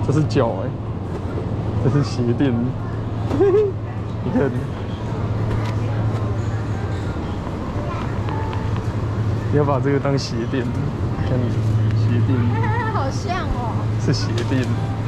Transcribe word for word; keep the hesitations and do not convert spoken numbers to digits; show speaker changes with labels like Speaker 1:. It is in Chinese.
Speaker 1: 这是脚哎、欸，这是鞋垫，你看，你要把这个当鞋垫，看鞋垫，
Speaker 2: 好像哦，
Speaker 1: 是鞋垫。